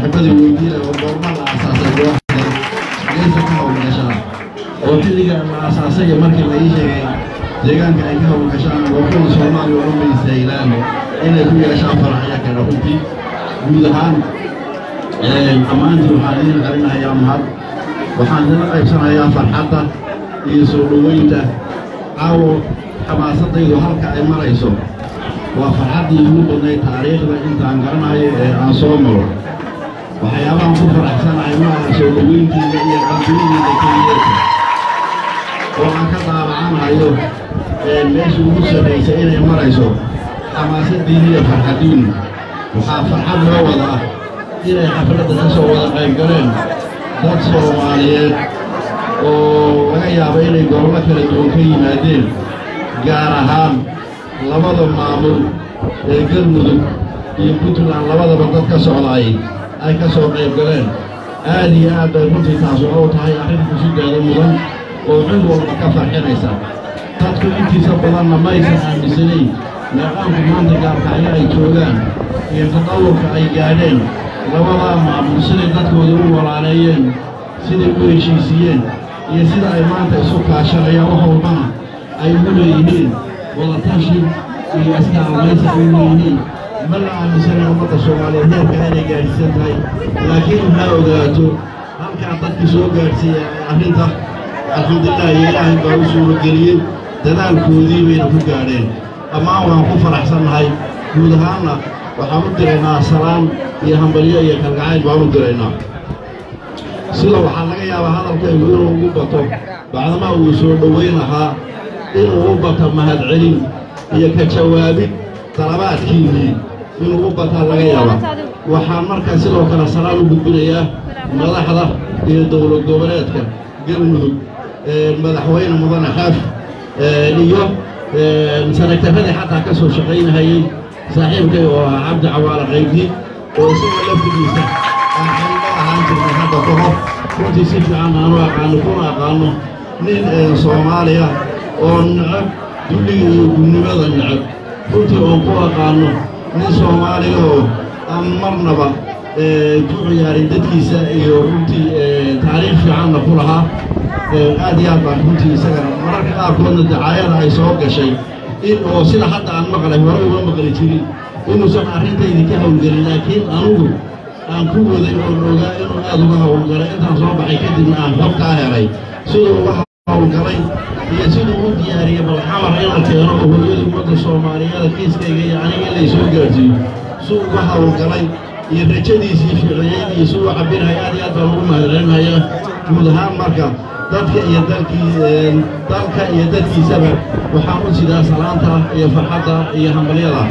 صاحبتي ويدينا وقرنا الأساسية واحدة ليس كهو كشان وكل جا الأساسية مركز ليش deegaanka ay ka hawlgashaan gobolka Soomaaliya oo dhan Islaan inay ku yeeshaan farxad kala runtii guud ahaan amaantu waxaan idin qarinayaa mahad waxaan idin qaybsanayaa farxadda iyo soo dhaweynta caawo xamaasadaydu halka ay marayso waa farxaddii ugu badnayd taariikhda intaan garanayo ee aan soo maro waxyaabahan ku faraxsanahay ma aha soo dhaweyntiisa iyo qalbigeyga keliya oo aan ka daabacanayo meesha ugu sarreysa inay marayso xamaasaddiin iyo farxaddiin waxaa farxad loo wadaa inay xafladda ka soo wada qayb galeen dad Soomaaliyeed oo laga yaabo inay gobollo kala duwan ka yimaadeen gaar ahaan labada maamul ee Galmudug iyo Puntland labadaba dad ka socday ay ka soo qayb galeen aad iyo aad bay runtii taas u tahay arrin xusuudeeda mudan oo cid walba ka farxinaysa dadku intiisa badanna ma aysan aaminsanayn nidaamka maanta gaarkacyo ay joogaan iyo tadawurka ay gaadheen labadaa maamul siday dadkooda u walaaleeyeen siday u heshiisiyeen iyo sida ay maanta isu kaashanayaan wax walbana ay ugu leeyihiin wadatashi iyo iskaalmaysi ay u leeyihiin ma la aaminsanayn ummadda Soomaaliyeed heerka inay gaadhsiisan tahay laakiin ha ogaato halkaa dadkii soo gaadhsiiyay arrinta alxamdulillah ilaahay baa u suuro geliyey dadaalkoodii bayna ku gaadheen dhammaan waan ku faraxsannahay guud ahaanna waxaan u diraynaa salaan iyo hambalyo iyo kalgacayl baan u diraynaa sida waxaa laga yaabaa hadalkaygu inuu ugu bato bacdama uu soo dhoweyn lahaa inuu u bato mahadcelin iyo ka jawaabid dalabaadkiinnii inuu u bataa laga yaaba waxaan markaa sidoo kale salaan u gudbinayaa madaxda iyo dowlad goboleedka Galmudug madaxweyne mudane xaaf iyo sanadkii xataa ka soo shaqeynayay saaxiibkay oo Cabdi Cawaale Qaybdi oo isagoo laftigiisa aan jirnay hadda ka hor runtii si fiican aan u aqaano nin Soomaaliya oo nacab dulliga iyo gudnimada nacab runtii oon ku aqaano nin Soomaaliya oo aan marnaba ku ciyaarin dadkiisa iyo runtii taariikh fiicanna ku lahaa aad iyo aad baan runtii isagana mararka qaarkoodna dacaayada ay soo gashay in oo sida hadda aan maqlay hore uga maqli jirin inuusan arrintaydii ka hawlgelin laakiin anugu aan ku waday oo ogaa inuu aad uga hawlgalay intaan soo baxay kadibna aan xog kaa helay siduu uga hawlgalay iyo siduu u diyaariyey bal xamar inaan keeno oo hooyada ummadda Soomaaliyeed kiiskayga iyo aniga in lay soo gaarsiiyo siduu uga hawlgalay iyo rajadiisii fiicneyd iyo siduu cabirahay aad iyo aad baan ugu mahadcelinayaa guud ahaan marka dadka iyo dalka iyo dadkiisaba waxaan u sidaa salaanta iyo farxadda iyo hambalyada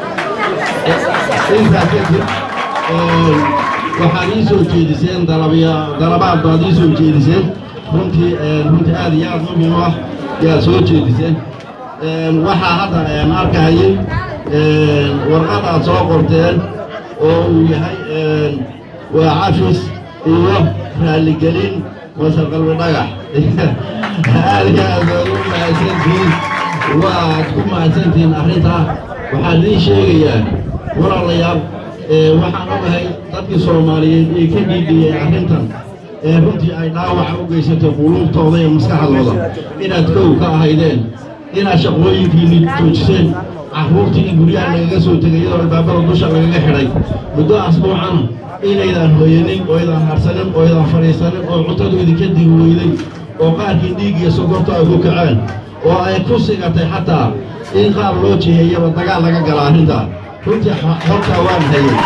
intaa kadib waxaad ii soo jeediseen dalabaad baad ii soo jeediseen runtii aad iyo aad muhiim u ah yaad soo jeediseen waxaa hadda arkayay warqad aad soo qorteen oo uu yahay waa cafis iyo raaligelin wasal qalbi dhagax aad iyo aad ugu mahadsantihiin waad ku mahadsantihiin arrintaa waxaan idiin sheegayaa walaalayaal waxaan ogahay dadkii Soomaaliyeed ee ka dhiibiyey arrintan runtii ay dhaawac u geysatay quluubtooda iyo maskaxdooda inaad kow ka ahaydeen inaad shaqooyinkiinni joojiseen carruurtii guryaha lagaga soo tegay iyadoo albaabada dusha lagaga xidhay muddo asbuucana inaydaan hooyanin oo idaan harsanin oo idaan fadhiisanin oo cuntadu idinka digi weyday oo qaarkii dhiig iyo sokorta ay ku kaceen oo ay ku sigatay xataa in qaar loo jeeyaba dagaal laga gala arrintaa runtii xogtaa waan hayay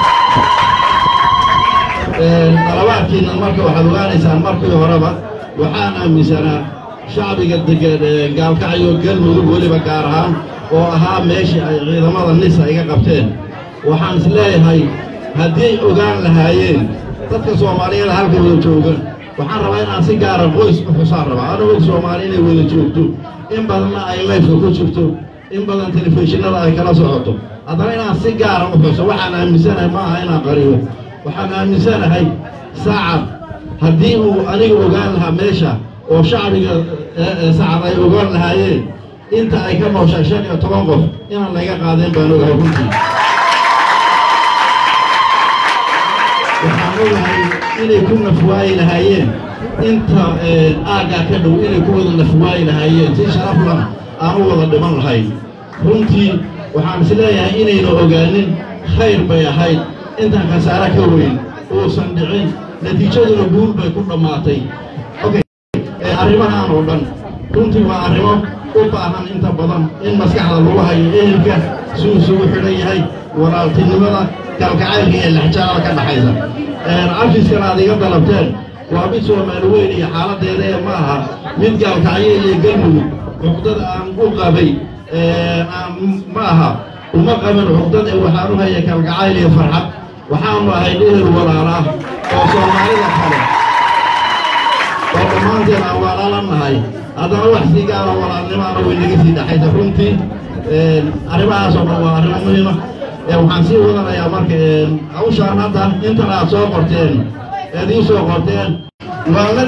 dalabaadkiina marka waxaad ogaanaysaan markii horeba waxaan aaminsanaa shacbiga degan gaalkacyo Galmudug weliba gaar ahaan oo ahaa meeshii ay ciidamada nisa iga qabteen waxaan is leeyahay haddii ay ogaan lahaayeen dadka Soomaaliyeed halka wada joogan waxaan rabaa inaan si gaara qoys u xusaan rabaa anagoo Soomaali inay wada joogto in badanna ay live ku jirto in badan telefishinada ay kala socoto haddana inaan si gaara u xuso waxaan aaminsanahay ma aha inaan qariyo waxaan aaminsanahay saacad haddii uu aniga ogaan lahaa meesha oo shacbiga saacad ay ogaan lahaayeen inta ay ka nooshay 15 qof inaan laga qaadeen baan ogahay runtii وحنقولها إلي كنا فواي لهايين أنت آقا كدو إلي كنا فواي لهايين تشرف لنا أهو ضدمان هاي runtii waxaan isleeyahay inaynu ogaanin khayr bay ahayd intaan khasaare ka weyn uusan dhicin natiijaduna guul bay ku dhammaatay arrimahan oo dhan runtii waa arrimo u baahan inta badan in maskaxda lagu hayo ehelka suu isugu xidhan yahay walaaltinimada kalgacaylka iyo laxjaabada ka dhaxaysa cafiskana aad iga dalabteen waa mid Soomaali weyn iyo xaaladeeda ee ma aha mid gaalkacyo iyo galmudug cuqdada aan u qabay maaha uma qaban cuqdad ee waxaan u hayay kalgacayl iyo farxad waxaanu ahay dhehel walaala oo Soomaalida kale oo dhammaanteen aan walaala nahay haddana wax si gaara walaalnimaana way naga sii dhaxaysa runtii arrimahaas oo dhan waa arrimo muhiima waxaan sii wadanayaa marka hawshaan hadda intan aad soo qorteen eed ii soo qorteen waa la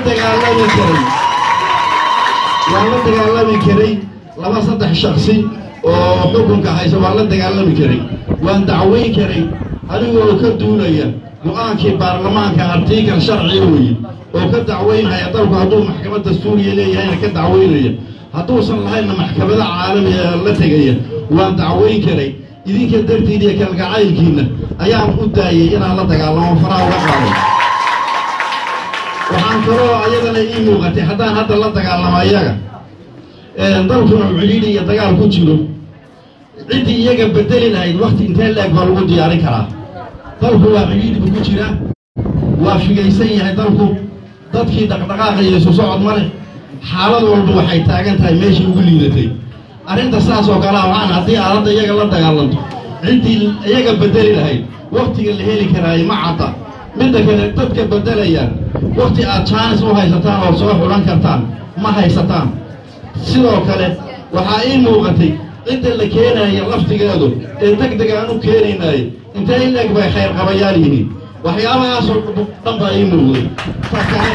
dagaalami karay laba saddex shakhsi oo xukunka haysa waa la dagaalami karay waan dacweyn karay anigoo ka duulaya go'aankii baarlamaanka artikel sharci weeye oo ka dacweynaya dalku hadduu maxkamad dastuuriya leeyahayna ka dacweynaya hadduusan lahayna maxkamada caalamiga la tegaya waan dacweyn karay idinka dartiid iyo kalgacaylkiina ayaan u daayay inaan la dagaalamo faraha uga qaado waxaan kaloo ayadana ii muuqatay haddaan hadda la dagaalamo ayaga dalkuna ciriiri iyo dagaal ku jiro cidii iyaga bedeli lahayd waqti intee leeg baa lagu diyaarin karaa dalku waa ciriiri ku jira waa figaysan yahay dalku dadkii dhaqdhaqaaqa iyo isu socod ma leh xaalad walba waxay taagan tahay meeshii ugu liidatay arrinta saas oo kale waxaan haddii aad hadda iyaga la dagaalanto cidii iyaga bedeli lahayd waqtiga la heli karaayo ma cadda midda kale dadka bedelayaan waqti aad chance u haysataan oo soo xulan kartaan ma haysataan sidoo kale waxaa ii muuqatay inta la keenayo laftigeedu ee degdeg aan u keenaynay intee in leeg bay khayr qabayaan yihiin waxyaabahaas oo dhan baa ii muuqday fakale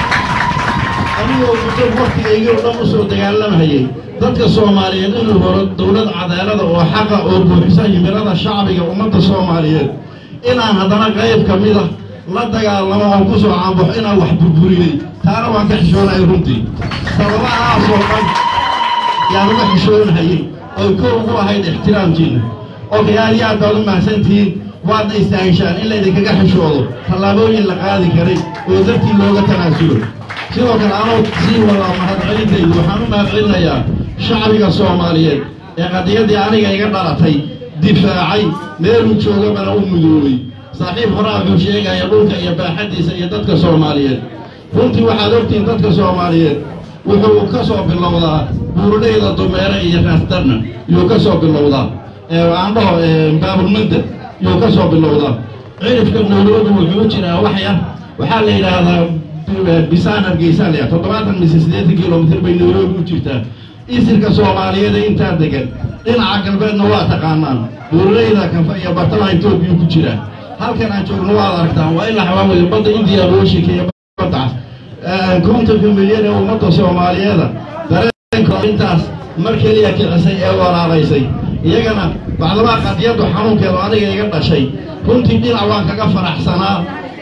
anigoo muddo waqtigayga dhan u soo dagaalamahayay dadka Soomaaliyeed inuu horo dawlad cadaalada oo xaqa oo buuxisa himilada shacbiga ummadda Soomaaliyeed inaan haddana qayb ka mid ah la dagaalamo oo ku soo caanbax inaan wax burburiyay taana waan ka xishoonay runtii sababahaas oo dhan yaan uga xishoonayay oo koow ugu ahayd ixtiraamkiina oo yaad baad u mahadsantihiin waadna istaahishaan in laydinkaga xishoodo tallaabooyin la qaadi karay oo dartii looga tanaasulo sidoo kale anoo sii wadaa mahadcelintaydu waxaan u mahadcelinayaa shacbiga Soomaaliyeed ee qadiyadii aniga iga dhalatay difaacay meeluu joogabana u mudoobay saaxiib horaa wuxuu sheegaya dhulka iyo baaxadiisa iyo dadka Soomaaliyeed runtii waxaad ogtiin dadka Soomaaliyeed wuxuu ka soo bilowdaa buurleyda dumeere iyo raastarna yuu ka soo bilowdaa aan dhaho baabulmanda yuu ka soo bilowdaa cirifka Nairobi wuxuu jiraa waxaa la yidhaahdaa bisaan hargeysan leh 780 kilomitir bay Nairobi u jirtaa isirka Soomaaliyeed inta degan dhinaca galbeedna waa taqaanaan buurleyda kanfa iyo bartamaha Itoobiya ku jira halkan aan joogno waa aragtaan waa ilaa xawaamada badda India loo sheekeeyo badda kontonka milyan ee ummadda Soomaaliyeed dareenka intaas mar kaliya kicisay ee walaalaysay iyagana bacdaba qadiyadu xanuunkeeda aniga iga dhashay runtii dhinac waan kaga faraxsanaa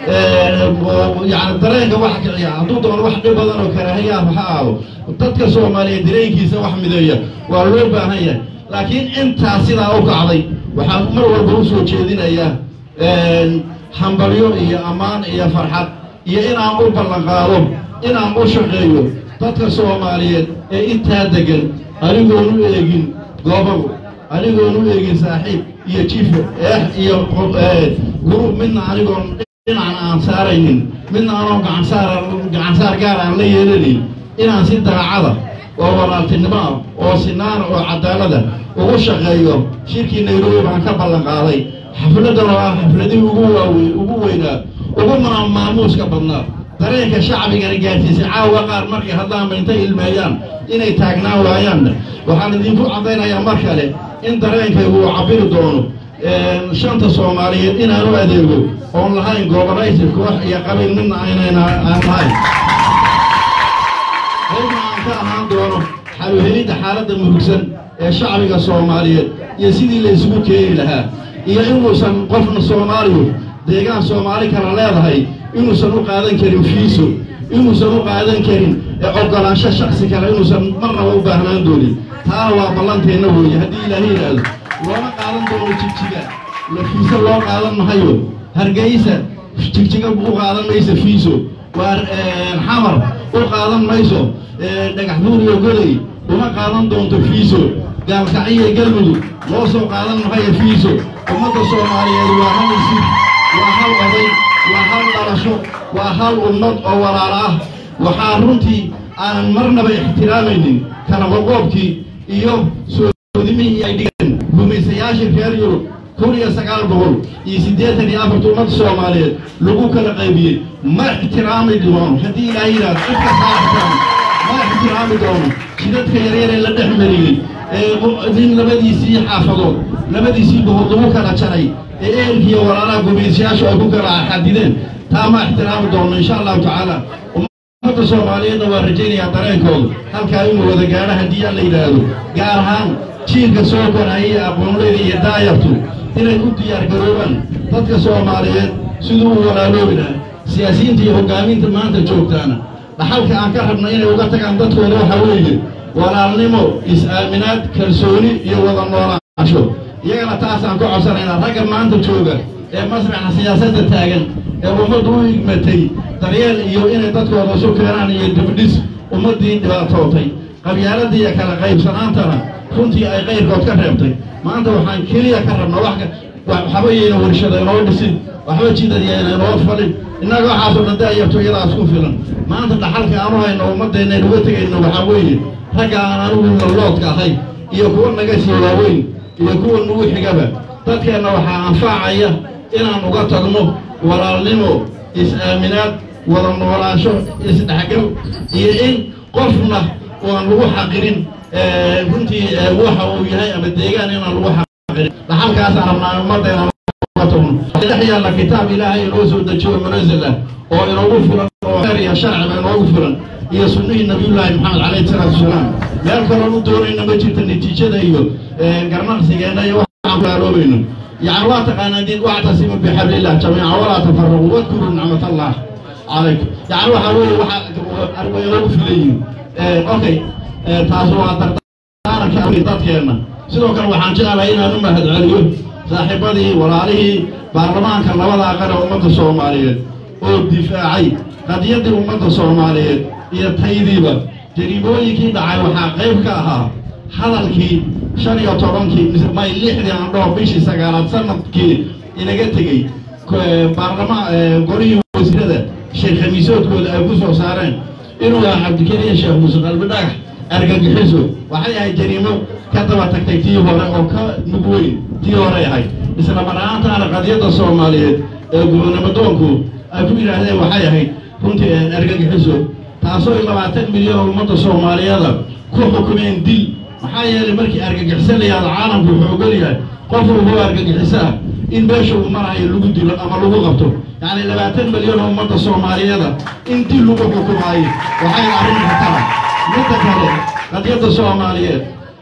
يعني dareenka wax kiciya hadduu doono wax dhib badan oo karaahiya waxa aado dadka Soomaaliyeed dareenkiisa wax mideeya waa loo baahan yahay laakiin inta sida u kacday waxaan mar walba u soo jeedinayaa hambalyo iyo amaan iyo farxad iyo inaan u ballan qaado inaan u shaqeeyo dadka Soomaaliyeed ee inta degan anigoon u eegin goobaha anigoon u eegin saaxiib iyo chief iyo group midna anigoon inaan aan saaraynin midna aan gacan saar gaar aan la yeelanin inaan si daacada oo walaaltinimo oo sinaan oo cadaalada ugu shaqeeyo shirkii Nairobi baan ka ballan qaaday xafladda waa xafladii ugu weynaa ugu maamuuska badnaa dareenka shacbiga gaarsiisay caawa qaar markay hadlaan intay ilmeeyaan inay taagnaa waayaan waxaan idinku cadeynayaa mar kale in dareenkaygu uu cabiri doono shanta Soomaaliyeed inaan u adeego oon lahayn goboleysi koox iyo qabiil midna aan lahayn aan ka ahaan doono xalweelida xaaladda murugsan ee shacbiga Soomaaliyeed iyo sidii la isugu keeni lahaa iyo inuusan qofna Soomaaliyeed deegaan Soomaali kala leedahay إنه سنو قادن كريم فيسو إنه سنو قادن كريم أقولان شخص كلا إنه سن مرة وبهنا دولي تاوا بلانتي إنه يهدي إلهي هذا وما قادن دولي تشجع لفيسو الله قادن مهيو هرجيسة تشجع بقو قادن ميسو فيسو والحمر بقو قادن ميسو دقحدوري وقلي وما قادن دون تفيسو قال كعية قلبه وصل قادن مهيو فيسو وما تصور عليه وهم يسيب وهم قضي وهم درشو وهم النط أو وراءه وحارنتي أنا مرنا باحترامين كان وقوبتي يوم سودمي أيدين بمسياش فيريو كوريا سكال بقول يسديتني أفرتو مات الصومالية لقوك القيبية ما احترامي دوم هدي العيلة احترام ما احترامي دوم شدت خيرين اللي تحملين دين لبدي سي حافظوا لبدي سي بهضموك على شرعي إيه ورانا بمسياش وأبوك على حديدين تام احترام دوم إن شاء الله تعالى هذا الصوماليين ورجيني يا طريقهم هل كانوا وذا جاره هدية ليلادو جارهم شيء كسوق ونهي أبونلي يدايرتو إلى كنت يرجعون تذكر الصوماليين سدوا ولا لوبنا سياسيين تيجوا قامين تمان تجوكتانا لحالك أنكرنا إلى وقت كان تدخل له حوالي ولا نمو إسامينات كرسوني يوضع النور عشوا يجعل تاسع كو عشرين رجل ما أنت تشوفه مسرح سياسة التاجن ومدوي متي طريال يوين تدخل رسول كيران يدبدس ومدين دباتوتي قبيلة دي كلا غيب سنان ترى كنتي أي غير قد كرمتي ما أنت وحن كليا كرمنا واحد وحبينا ورشة نودسين وحبي كذا يعني نوفلي إنك حاصل نداء يبتو إلى أسكون فيلم ما أنت الحلقة أمره إنه مدة نوتك إنه بحوي رجع أنا أقول الله كهاي يكون نجسي وين يكون نوح جبل تذكر إنه حنفعيه إن نقطعه ولا لمو إسامينات ولا نوراشو إستحقوا إن قفنا ونروح حقرين كنتي روحه وياي أبديجان إن نروح حقرين لحال كاسر من مرتين قطعهم تحيا لكتاب إلهي الرسول دجوا منزله ويروفنا وغير شرع من وغفرا يسنه النبي الله محمد عليه الصلاة والسلام لا يكرروا دور إن بجت النتيجة دايو قرنا سجانا يوحنا لوبينه يعني الله تقانا دين واعتصموا بحبل الله جميعا ولا تفرقوا واذكروا نعمة الله عليكم يعني روح أروي يروف لي أوكي تاسوا ترتانا كأني تذكرنا سلوك الوحان جاء لنا نمهد عليه صاحبه وراله برلمان كان لوضع قرى أمة الصومالية والدفاعي قد يدي أمة الصومالية هي تهيديبة جريبوي كي دعي وحاقيب كاها حلالكي شريعة طبانكي ما يليحني عن روح بيشي ساقالات سنتكي إنا قتكي برلمان قريه وزيرة شيخ خميسوت قول أبوس وصارين إنو يا عبد الكريم شيخ موسى قلب داك أرقى جحيسو وحي هاي جريمو كتبا تكتيكتي هورا أو كنبوي تي هورا هاي إسنا مرانتا على قضية الصومالية قلنا مدونكو أبو إلهي وحي هاي كنت أرقى جحيسو تاسو إلا 20 مليون ومدى الصومالية كو حكومين دي محايا لمركي أرقى جحسان لي هذا العالم بحقوليها قفوا هو أرقى جحسان إن باشو مرة يلوغو دي أما لوغو غبتو يعني 20 مليون ومدى الصومالية إن دي لوغو حكومي وحي العالم حتى متكالي قضية الصومالية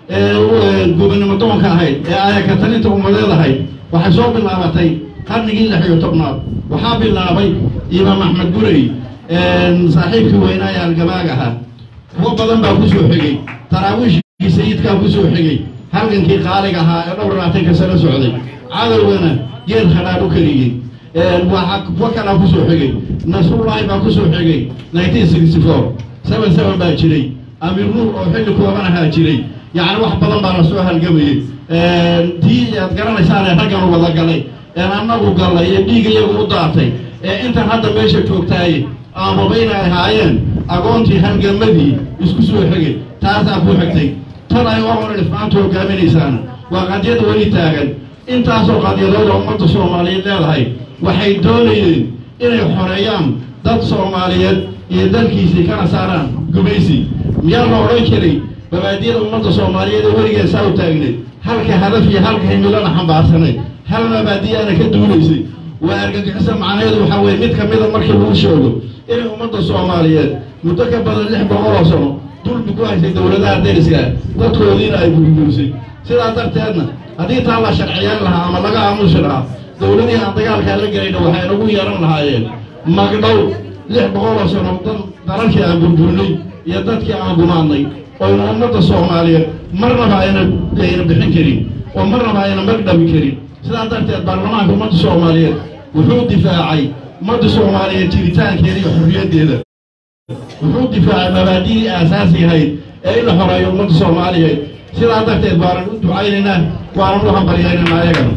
قبل مدون كهاي آية كتنين تقومدين هاي وحسوب اللابتين قرنقين لحيو تبنار وحاب اللابي إمام أحمد قري صاحبك وينايا القباقها هو بدن باكوسو حقي تراويش سيدك كوسو حقي هلكن كي خالقها دوراتك سنه سعودي عادل وينا يد خلادو كليين وكلا كوسو حقي نصر الله باكوسو حقي 1964 77 baa jiray amir nuur oo xilli koobanaha jiray yaani wax badan baa soo halgamay tii aad garanaysaa raggan wada galay annagu galay dhiigayagu u daatay inta hadda meesha joogtay ama bayna haayeen agoontii halgamadii isku soo xigay taas ku xigtay tan ay waran ismaanto hogaaminaysaan waa qadiyad wali taagan intaas oo qadiyadooda ummadda Soomaaliyeed leedahay waxay doonayeen inay xoreeyaan dad Soomaaliyeed iyo dalkiisa kana saaraan gumaysi miyaa loo oran jiray babaadiyada ummadda Soomaaliyeed wariga soo taagnay halka hadaf iyo halka himilada xambaarsanay hal mabaadiyana ka duuleysay waa argagixisa macnaheedu waxa weeye mid kamid ah markii lagu sheego in ummadda Soomaaliyeed muddo ka badan 600 sano dulmi ku haysay dawladaha deriska dadkoodiina ay burburisay sidaa darteedna haddii taa la sharciyaan lahaa ama laga aamusi lahaa dawladii aan dagaalka la galayna waxay nagu yeeran lahaayeen magdhow 600 sano dalalkii aan burburinay iyo dadkii aan gumaadnay oo ummadda Soomaaliyeed marnaba ayna bixin karin oo marnaba ayna magdhabi karin sidaa darteed baarlamaanka ummadda Soomaaliyeed wuxuu difaacay ummadda Soomaaliyeed jiritaankeeda iyo xorriyaddeeda wuxuu difaacay mabaadi'dii aasaasiga ahayd ee la xoreeyo ummadda Soomaaliyeed sidaa darteed baan u ducaynaynaa waan u hambalyaynaa ayagana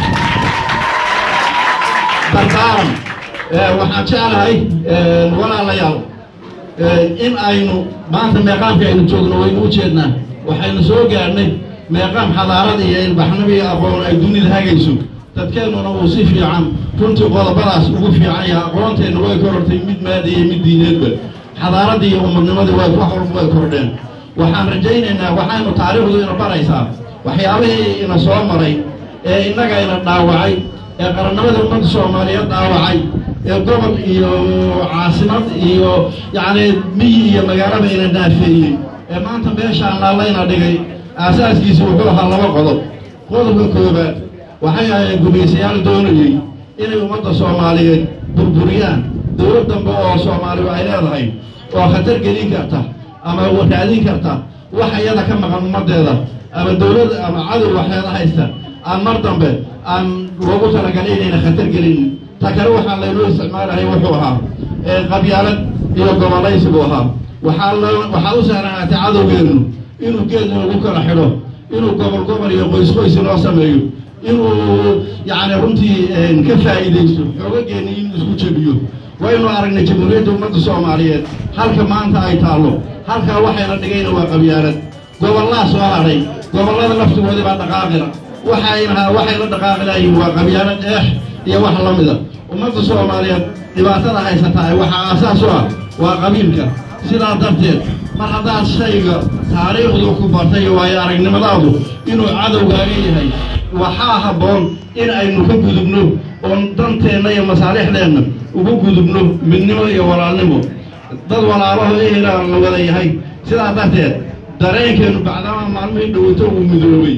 dardaaran waxaan jeclahay walaalayaal in aynu maanta meeqaamka aynu joogno waynu u jeednaa waxaynu soo gaarnay meeqaam xadaarada iyo ilbaxnimo iyo aqoon ay dunida hagayso dadkeennuna uu si fiican runtii qodobadaas ugu fiican yahay aqoonteenna way korortay mid maadi iyo mid diineedba xadaaradii iyo ummadnimadii wax walba way kordheen waxaan rajaynaynaa waxaynu taariikhdu ina baraysaa waxyaabihii ina soo maray ee innaga ina dhaawacay ee qarannimada ummadda Soomaaliyeed dhaawacay ee gobol iyo caasimad iyo yacni miyi iyo magaalaba ina dhaafeeyey ee maanta meeshaan laalayna dhigay aasaaskiisa wuxuu ahaa 2 qodob qodobka koobaad waxay ahayd gumaystayaal doonayay inay ummadda Soomaaliyeed burburiyaan dowlad dambe oo Soomaaliya ay leedahay oo khatar gelin karta ama wadaadin karta wax iyada ka maqan ummadeeda ama dowlad ama cadow waxyaada haysta aan mar dambe aan loogu talagalay inay khatar gelin takaro waxa la loo isticmaalahay wuxuu ahaa qabyaalad iyo gobolaysi buu ahaa waxa u saaranaatay cadowgeenu inuu geed ugu kala xidho inuu gobol iyo qoys loo sameeyo inuu yani runtii ka faa'iideysto xoogageenii inuu isku jabiyo waynu aragnay jamhuuriyadda ummadda Soomaaliyeed halka maanta ay taalo halka waxayna dhigayna waa qabyaalad gobolada soo haray gobolada laftigooda baa dhaqaaqina waxayna dhaqaaqinayeen waa qabyaalad iyo wax la mid ah ummadda Soomaaliyeed dhibaatada haysata waxa asaas u ah waa qabiilka sidaa darteed mar haddaan shayga taariikhdu ku bartay waayo aragnimadaadu inuu cadowgaaga yahay waxaa habboon in aynu ka gudubno oo danteenna iyo masaalixdeenna ugu gudubno midnimo iyo walaalnimo dad walaalaho ehelaa la wada yahay sidaa darteed dareenkeenu bacdama maalmihii dhowto uu midoobay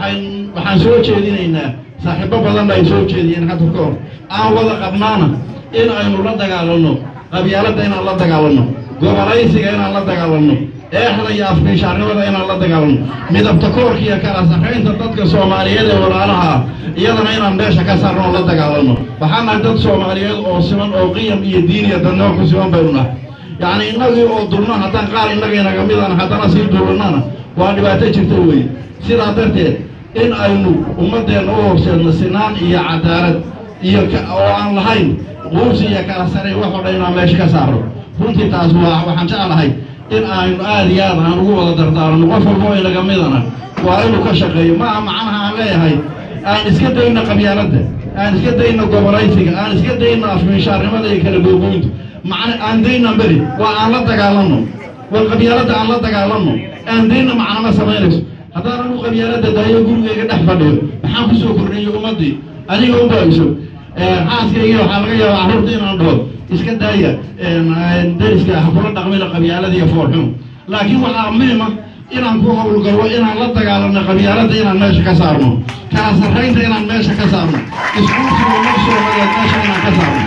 waxaan soo jeedinaynaa saaxiibo badan ay soo jeediyeen hadda ka hor aan wada qabnaana in aynu la dagaalanno qabyaaladda inaan la dagaalanno gobolaysiga inaan la dagaalanno eexda iyo afkiishaarnimada inaan la dagaalanno midabta koorka iyo kala sarreynta dadka Soomaaliyeed ee walaalaha iyadana inaan meesha ka saarno la dagaalanno waxaan nahay dad Soomaaliyeed oo siman oo qiyam iyo diin iyo danno ku siman baynu nahay yani innagii oo dulna haddaan qaar inaga midaan haddana sii dulnana waa dhibaato jirta weeye sidaa darteed in aynu ummadeenna u horseedno sinaan iyo cadaalad iyo oo aan lahayn quursi iyo kala sarey wax oo dhan inaan meesha ka saarno runtii taas waxaan jeclahay in aynu aad iyo aad aan ugu wada dardaarno qof walba inaga midana waa inuu ka shaqeeyo maaha macnaha aan leeyahay aan iska dayno qabyaaladda aan iska dayno gobolaysiga aan iska dayno afmiishaarnimada iyo kala googoynta macna aan dayno bari waa aan la dagaalanno wal qabyaaladda aan la dagaalanno aan dayno macna ma samaynayso haddaan anu qabyaaladda daayo gurigayga dhex fadhiyo maxaan ku soo kordhiyo ummaddii adiga u baayso xaaskayga waxaa laga yaabaa carruurta inaan dhaho iska daaya dariska ha kula dhaqmina qabyaalada iyo foorxumo laakiin waxaa muhiim ah inaan ku howlgalno inaan la dagaalanno qabyaaladda inaan meesha ka saarno kala sarreynta inaan meesha ka saarno iskuulsiga ummadda Soomaaliyeed meesha inaan ka saarno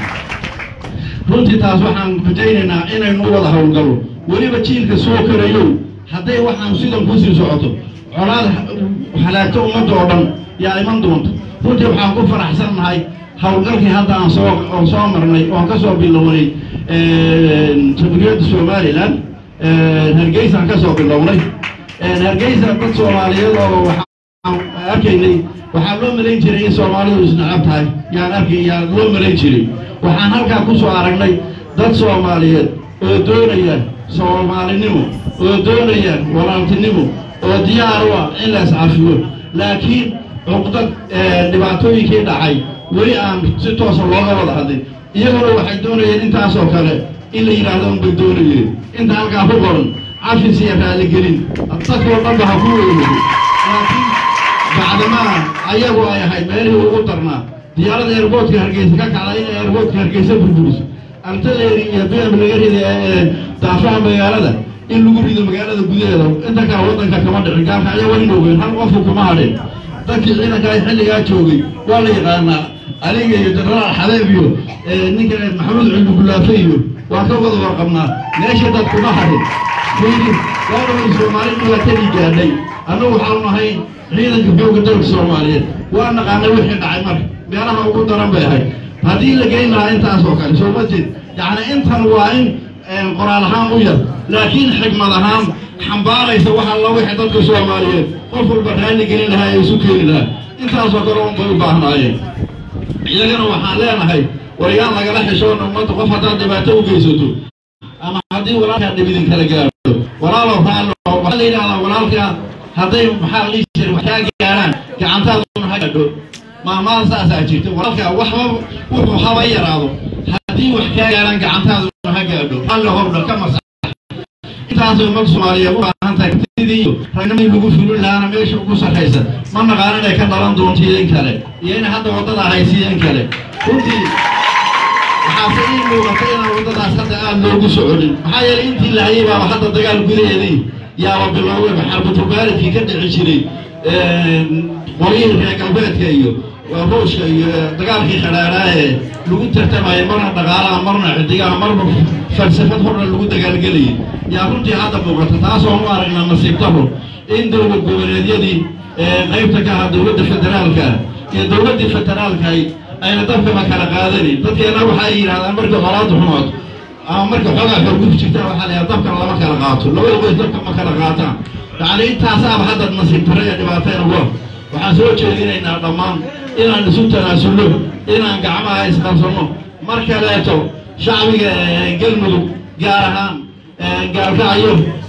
runtii taas waxaan rajaynaynaa inaynu u wada howlgalno weliba jiilka soo korayo hadday waxaan sidan kusii socoto colaad halaagto ummadda oo dhan yaa iman doonto runtii waxaan ku faraxsannahay howlgalkii hadda aan soo marnay oon ka soo bilownay jamhuuriyadda Somaliland Hargeysaan ka soo bilownay Hargeysa dad Soomaaliyeed oo waxaan arkaynay waxaa loo malayn jiray in Soomaalidu isnacab tahay yaa loo malayn jiray waxaan halkaa ku soo aragnay dad Soomaaliyeed oo doonaya Soomaalinimo oo doonaya walaaltinimo oo diyaar u ah in la iscafiyo laakiin cuqdad dhibaatooyinkii dhacay weli aan si toos ah looga wada hadlin iyaguna waxay doonayeen intaasoo kale in la yidhaahdo unbay doonayeen inta halkaa ku qoran cafis iyo raaligelin dadkoo dhanba ha ku weynay laakiin bacdamaa ayagu ay ahayd meelihii ugu darnaa diyaaradda airboodka Hargeysa ka kacday in airboodka Hargeysa burburiso artillery iyo BM laga riday daafaha magaalada in lagu rido magaalada gudaheeda inta kale waddanka kama dhicin gaalka ayagu way noogeen hal qof kuma hadhin dadkii ciidanka ay xilligaa joogay waa la yaqaanaa علي جنرال حبيبيو نيجي محمود عبد الغلافيو وكوض ورقمنا ليش تدخل نهري فيني قالوا الصوماليين ولا تدي جاني أنا وحنا هاي حين جبوا قدر الصوماليين وأنا قاعد وحنا عمر بيانا ما أقول درام بهاي هذه اللي جاينا أنت أسوقا شو مجد يعني أنت نوعين قرآن هام ويا لكن حكمة هام حنبارة يسويها الله وحدة الصوماليين قفل برهاني جينا هاي يسوكين لها أنت أسوقا رون بروباهنا هاي إذا كانوا حالنا هاي وريان لقى لحي شون وما تقف هذا دبته وجيسته أما هذه ولا كان بدين كلا ولا لو فعلوا ولا لا ولا كان هذا محل ليش محتاج كلام كأنت أظن هذا ما سأجيت ولا كان وحو حوي راضو هذه محتاج كلام كأنت أظن هذا قال له هو كم صح أنت أظن مقصود أنت تديو رغم يقول فلول لا أنا مش أقول حيسا ما نقارن لك داران دون تيلين كله يعني هذا وضع حيسين كله كنت حافظين وقتنا وضع هذا اللي سعودي حيل أنت اللي عيبة وحتى تقال قليل دي يا رب الله بحرب تبارك في كده 20 ولين في قلبك كيو وروش تقال في خلاراي لو ترتمى مرة تقال مرة عندي مرة فلسفة حر لو تقال قلي يا رنتي هذا بقطع تاسو مارنا نصيبته إن دولة الجمهورية دي غيبتك هذا دولة الفدرال كا دولة الفدرال كاي أين تفهم مكان قادري تطي أنا وحير هذا أمريكا غلط حماد أمريكا حاجة حروب شتى وحاليا تفكر الله مكان قاطع لو يقول تفكر مكان قاطع يعني أنت حساب هذا النصيب ترى دبعتين الله وحسوي شيء إن ضمان إن نسوت نسلو إن جماعة يسخنوا مركلاته شعبي قلمه جارها قال كايو